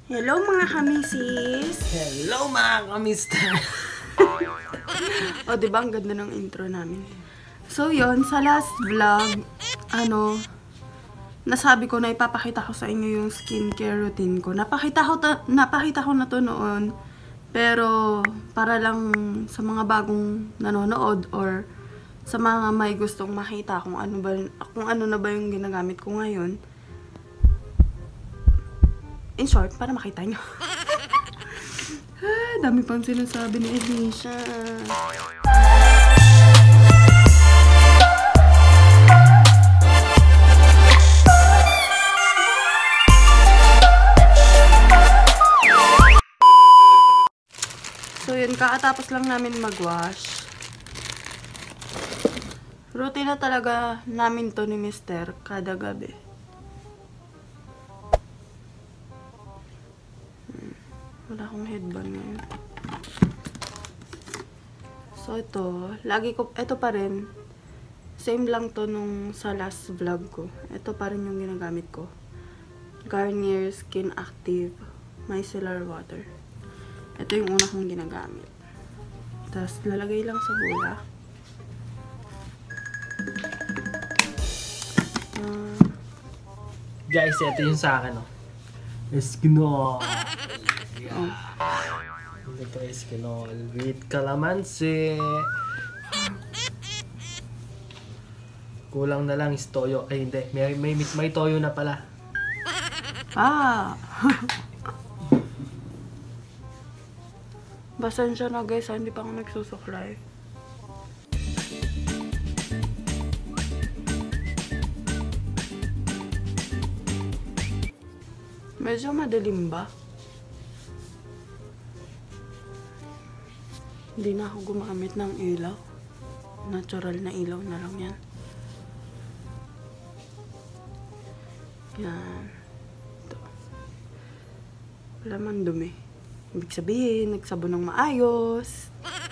Hello mga kamisis! Hello mga kamister! O diba ang ganda ng intro namin. So yon sa last vlog, nasabi ko na ipapakita ko sa inyo yung skincare routine ko. Napakita ko na to noon. Pero para lang sa mga bagong nanonood or sa mga may gustong makita kung ano na ba yung ginagamit ko ngayon. In short, para makita nyo. Dami pang sinasabi ni Elisha. So yun, kakatapos lang namin mag-wash. Routine na talaga namin to ni Mister kada gabi. Wala akong headband ngayon. So ito, ito pa rin. Same lang to nung sa last vlog ko. Ito pa rin yung ginagamit ko. Garnier Skin Active Micellar Water. Ito yung una kong ginagamit. Tapos lalagay lang sa bulak. Guys, ito yung sa akin, oh. Eskinol. Yeah. Ito eskinol with calamansi. Kulang na lang is toyo. Ay, hindi. May toyo na pala. Pasensya na guys, hindi pa ako nagsusuklay. Medyo madilim ba? Hindi na ako gumamit ng ilaw. Natural na ilaw na lang yan. Yan. Ito. Wala man dumi. Ibig sabihin, nagsabon ng maayos.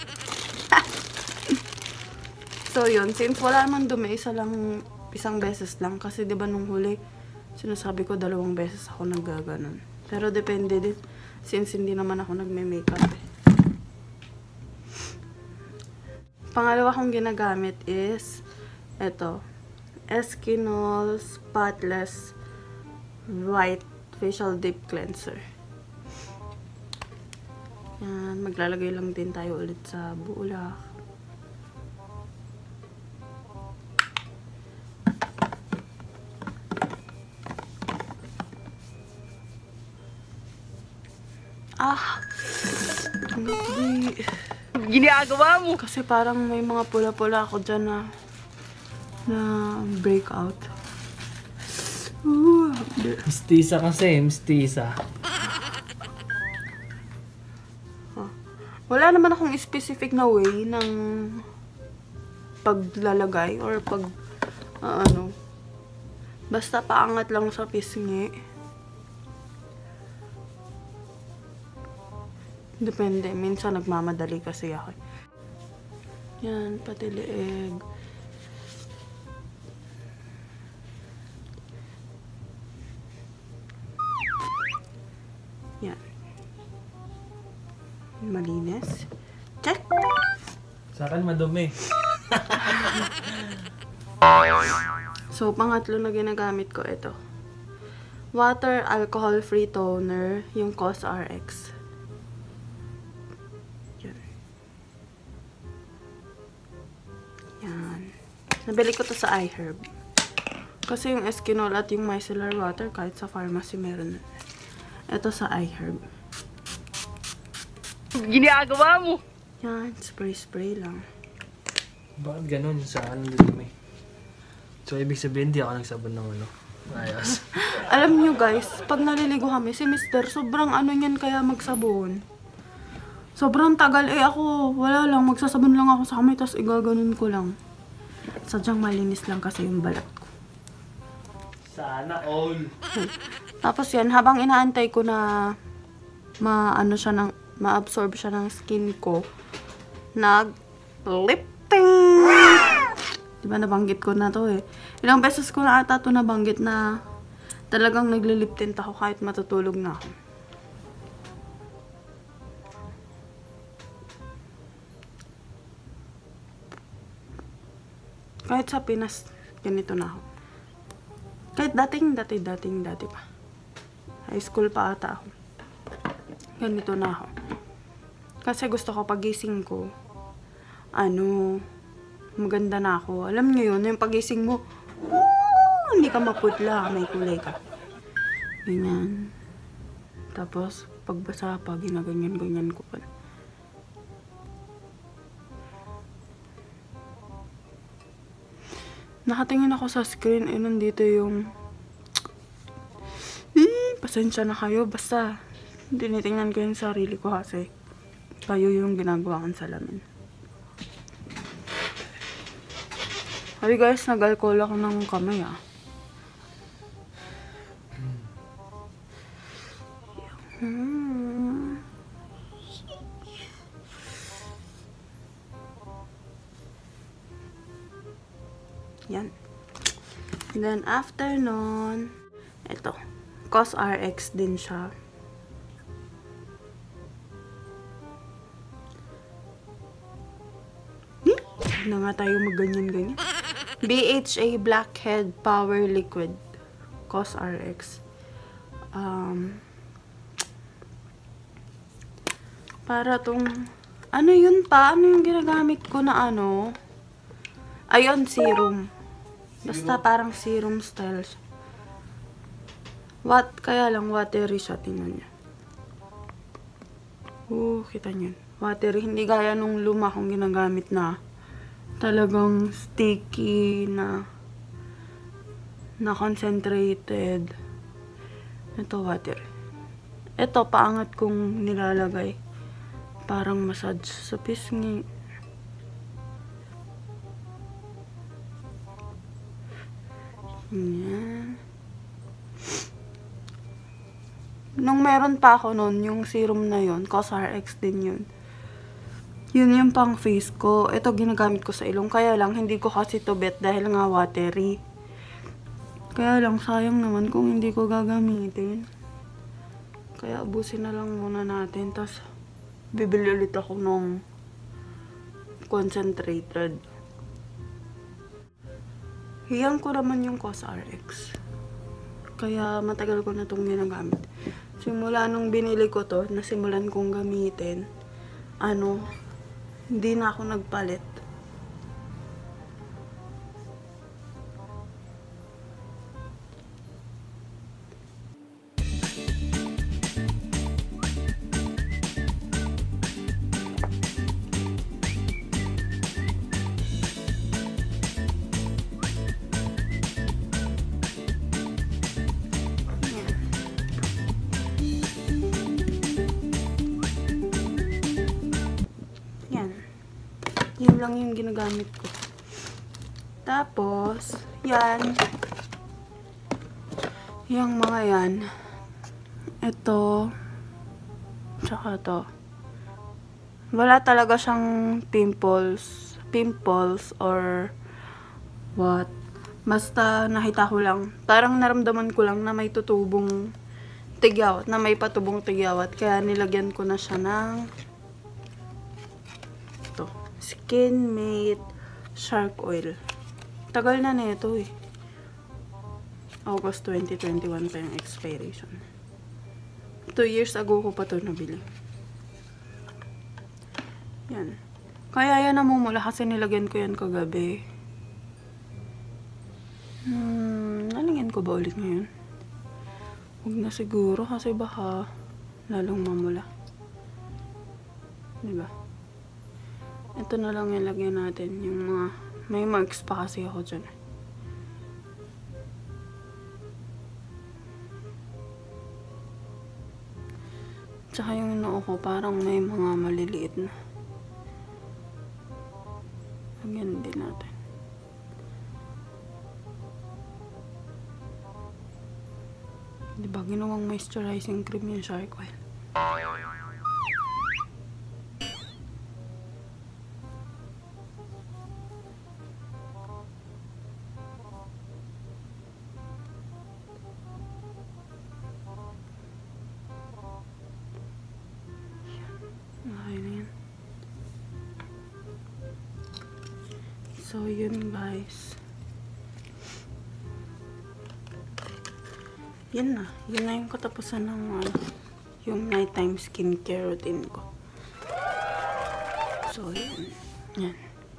So yun, since wala man dumi, isang beses lang. Kasi diba nung huli, sinasabi ko 2 beses ako naggaganon. Pero depende din, since hindi naman ako nagme-makeup eh. Pangalawa kong ginagamit is ito, Eskinol Spotless White Facial Deep Cleanser. Yan, maglalagay lang din tayo ulit sa bulak. Ginagawa mo! Kasi parang may mga pula-pula ako dyan na breakout. Mistisa kasi, mistisa. Wala naman akong specific na way ng paglalagay or basta paangat lang sa pisngi. Depende. Minsan nagmamadali kasi ako. Yan, pati leeg. Yan. Malinis. Check! Sa akin madumi. So, pangatlo na ginagamit ko ito. Water Alcohol Free Toner, yung COSRX. Nabili ko to sa iHerb. Kasi yung Eskinol at yung micellar water, kahit sa pharmacy meron. Ito sa iHerb. Ginagawa mo! Yan, spray lang. Bakit ganun sa dumi? So, ibig sabihin, di ako nagsabon ng ayos. Alam nyo guys, pag naliligo kami, si Mister, sobrang niyan kaya magsabon. Sobrang tagal. Ako, wala lang. Magsasabon lang ako sa kamay, tapos igaganon ko lang. Sadyang malinis lang kasi yung balat ko. Sana all. Tapos yan, habang inaantay ko na ma-absorb siya ng skin ko, nag-lifting! Diba nabanggit ko na to eh. Ilang beses ko na ata to nabanggit na talagang naglilip tint ako kahit matutulog na ako. Kahit sa Pinas, ganito na ako. Kahit dati pa. High school pa ata ako. Ganito na ako. Kasi gusto ko pagising ko, maganda na ako. Alam niyo yun, yung pagising mo, hindi ka maputla, may kulay ka. Ganyan. Tapos, pagbasa pa, ginaganyan-ganyan ko pa. Nakatingin ako sa screen, nandito yung... pasensya na kayo, basta tinitingnan ko yung sarili ko kasi kayo yung ginagawa kong salamin. Sabi guys, nag-alcohol ako ng kamay Yan. And then after nun, ito. COSRX din siya. Na nga tayo magganyan-ganyan. BHA Blackhead Power Liquid. COSRX. Para tong... Ano yun pa? Ano yung ginagamit ko na ano? Ayun, serum. Basta parang serum style siya. Kaya lang watery siya, tingnan niya. Kita niyo. Watery, hindi gaya nung luma kong ginagamit na talagang sticky na concentrated. Ito watery. Ito, paangat kong nilalagay. Parang massage sa pisngi. Yan. Nung meron pa ako nun, yung serum na yun, COSRX din yun. Yun yung pang face ko. Ito ginagamit ko sa ilong. Kaya lang, hindi ko kasi to bet dahil nga watery. Kaya lang, sayang naman kung hindi ko gagamitin. Kaya ubusin na lang muna natin. Tapos, bibili ulit ako ng concentrated. Hiyang ko naman yung COSRX. Kaya matagal ko na itong ginagamit. Simula nung binili ko to, nasimulan kong gamitin, hindi na ako nagpalit. Yun lang yung ginagamit ko. Tapos, yan. Yung mga yan. Ito. Tsaka to. Wala talaga siyang pimples or what. Basta nakita ko lang. Parang naramdaman ko lang na may tutubong tigyawat. Na may patubong tigyawat. Kaya nilagyan ko na siya ng Skin Mate Shark Oil. Tagal na nito eh. August 2021 pa yung expiration. 2 years ago ko pa to nabili. Yan. Kaya yan namumula kasi nilagyan ko yan kagabi. Nalagyan ko ba ulit ngayon? Huwag na siguro kasi baka lalong mamula. Diba? Ito na lang ilagyan natin. Yung mga, may marks pa kasi ako dyan. Tsaka yung noo ko, parang may mga maliliit na. Lagyan din natin. Diba, ginawang moisturizing cream yung shark oil. So, yun guys. Yun na yung katapusan ng yung nighttime skincare routine ko. So, yan.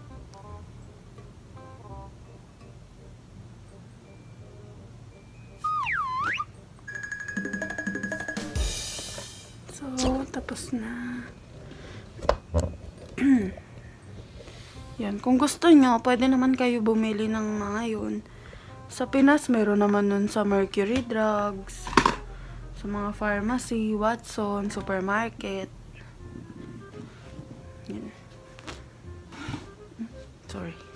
So, tapos na. Yan, kung gusto nyo, pwede naman kayo bumili ng mga yun. Sa Pinas, meron naman nun sa Mercury Drugs, sa mga pharmacy, Watson, supermarket. Yan. Sorry.